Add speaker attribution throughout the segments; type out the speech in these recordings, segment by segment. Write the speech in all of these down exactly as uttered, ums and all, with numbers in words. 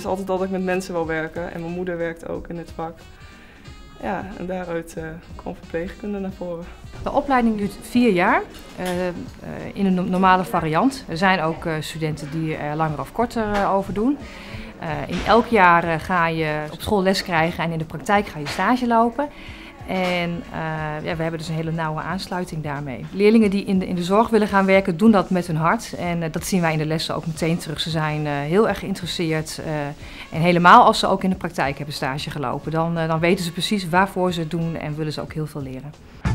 Speaker 1: altijd dat ik met mensen wil werken en mijn moeder werkt ook in het vak. Ja, en daaruit uh, kwam verpleegkunde naar voren.
Speaker 2: De opleiding duurt vier jaar uh, uh, in een normale variant. Er zijn ook uh, studenten die er langer of korter uh, over doen. Uh, in elk jaar uh, ga je op school les krijgen en in de praktijk ga je stage lopen. En uh, ja, we hebben dus een hele nauwe aansluiting daarmee. Leerlingen die in de, in de zorg willen gaan werken, doen dat met hun hart. En uh, dat zien wij in de lessen ook meteen terug. Ze zijn uh, heel erg geïnteresseerd. Uh, en helemaal als ze ook in de praktijk hebben stage gelopen. Dan, uh, dan weten ze precies waarvoor ze het doen en willen ze ook heel veel leren.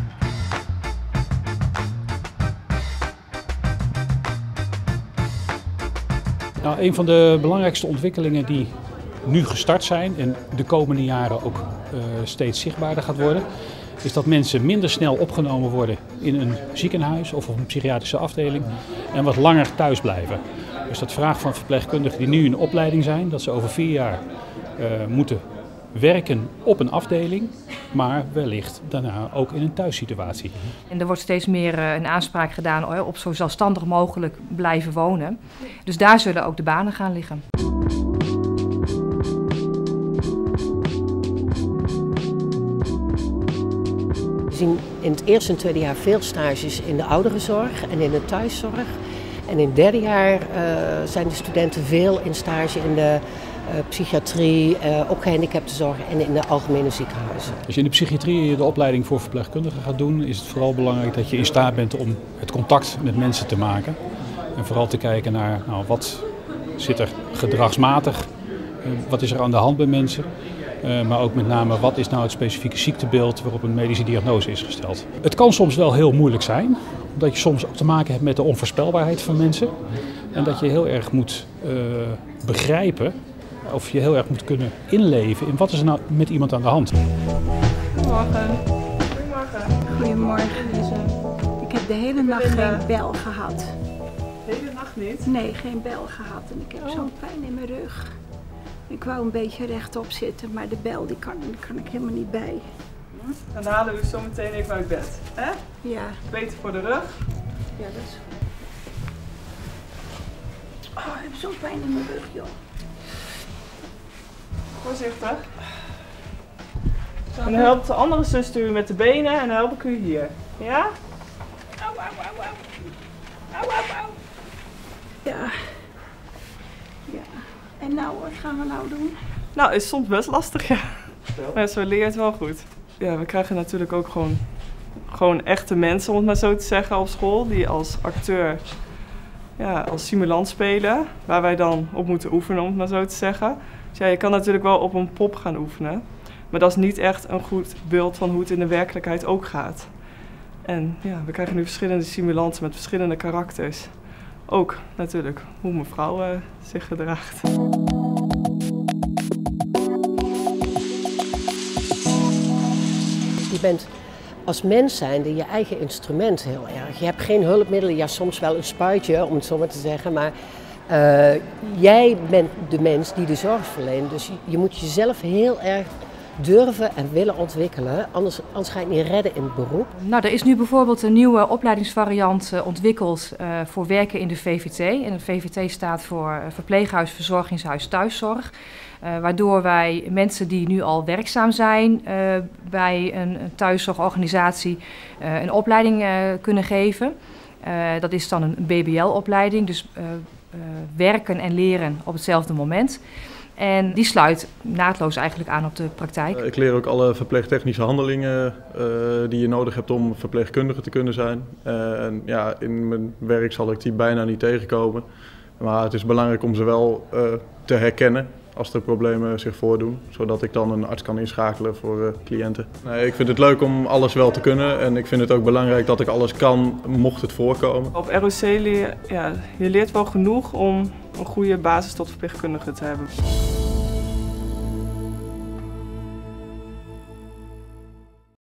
Speaker 3: Nou, een van de belangrijkste ontwikkelingen die nu gestart zijn en de komende jaren ook uh, steeds zichtbaarder gaat worden, is dat mensen minder snel opgenomen worden in een ziekenhuis of op een psychiatrische afdeling en wat langer thuis blijven. Dus dat vraagt van verpleegkundigen die nu in opleiding zijn, dat ze over vier jaar uh, moeten werken op een afdeling, maar wellicht daarna ook in een thuissituatie.
Speaker 2: En er wordt steeds meer uh, een aanspraak gedaan op zo zelfstandig mogelijk blijven wonen. Dus daar zullen ook de banen gaan liggen.
Speaker 4: We zien in het eerste en tweede jaar veel stages in de ouderenzorg en in de thuiszorg. En in het derde jaar uh, zijn de studenten veel in stage in de uh, psychiatrie, uh, ook gehandicaptenzorg en in de algemene ziekenhuizen.
Speaker 3: Als je in de psychiatrie de opleiding voor verpleegkundige gaat doen, is het vooral belangrijk dat je in staat bent om het contact met mensen te maken. En vooral te kijken naar nou, wat zit er gedragsmatig, uh, wat is er aan de hand bij mensen. Uh, maar ook met name wat is nou het specifieke ziektebeeld waarop een medische diagnose is gesteld. Het kan soms wel heel moeilijk zijn, omdat je soms ook te maken hebt met de onvoorspelbaarheid van mensen. En dat je heel erg moet uh, begrijpen, of je heel erg moet kunnen inleven in wat is er nou met iemand aan de hand.
Speaker 1: Goedemorgen. Goedemorgen.
Speaker 5: Goedemorgen. Ik heb de hele nacht geen bel gehad.
Speaker 1: De hele nacht niet?
Speaker 5: Nee, geen bel gehad en ik heb oh. zo'n pijn in mijn rug. Ik wou een beetje rechtop zitten, maar de bel die kan, die kan ik helemaal niet bij.
Speaker 1: Dan halen we u zo meteen even uit bed. Hè?
Speaker 5: Ja.
Speaker 1: Beter voor de rug.
Speaker 5: Ja, dat is goed. Oh, ik heb zo'n pijn in mijn rug, joh.
Speaker 1: Voorzichtig. En dan helpt de andere zuster u met de benen en dan help ik u hier. Ja?
Speaker 5: Au, au, au, au. Au, au, au. Ja. Ja. En nou, wat gaan we nou doen?
Speaker 1: Nou, is soms best lastig, ja. Maar zo leert wel goed. Ja, we krijgen natuurlijk ook gewoon, gewoon echte mensen, om het maar zo te zeggen, op school. Die als acteur, ja, als simulant spelen. Waar wij dan op moeten oefenen, om het maar zo te zeggen. Dus ja, je kan natuurlijk wel op een pop gaan oefenen. Maar dat is niet echt een goed beeld van hoe het in de werkelijkheid ook gaat. En ja, we krijgen nu verschillende simulanten met verschillende karakters. Ook natuurlijk hoe mevrouw uh, zich gedraagt.
Speaker 4: Je bent als mens zijnde je eigen instrument heel erg. Je hebt geen hulpmiddelen, ja soms wel een spuitje om het zo maar te zeggen, maar uh, jij bent de mens die de zorg verleent. Dus je, je moet jezelf heel erg durven en willen ontwikkelen, anders, anders ga je het niet redden in het beroep.
Speaker 2: Nou, er is nu bijvoorbeeld een nieuwe opleidingsvariant uh, ontwikkeld uh, voor werken in de V V T. En de V V T staat voor uh, Verpleeghuis, Verzorgingshuis, Thuiszorg. Uh, waardoor wij mensen die nu al werkzaam zijn uh, bij een, een thuiszorgorganisatie uh, een opleiding uh, kunnen geven. Uh, dat is dan een B B L-opleiding, dus uh, uh, werken en leren op hetzelfde moment. En die sluit naadloos eigenlijk aan op de praktijk.
Speaker 6: Ik leer ook alle verpleegtechnische handelingen uh, die je nodig hebt om verpleegkundige te kunnen zijn. Uh, en ja, in mijn werk zal ik die bijna niet tegenkomen. Maar het is belangrijk om ze wel uh, te herkennen als er problemen zich voordoen. Zodat ik dan een arts kan inschakelen voor uh, cliënten. Nee, ik vind het leuk om alles wel te kunnen. En ik vind het ook belangrijk dat ik alles kan, mocht het voorkomen.
Speaker 1: Op R O C leer ja, je leert wel genoeg om een goede basis tot verpleegkundige te hebben.